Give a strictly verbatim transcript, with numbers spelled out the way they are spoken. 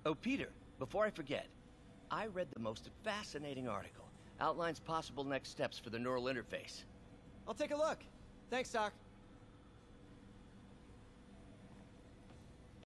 Oh, Peter, before I forget, I read the most fascinating article. Outlines possible next steps for the neural interface. I'll take a look. Thanks, Doc.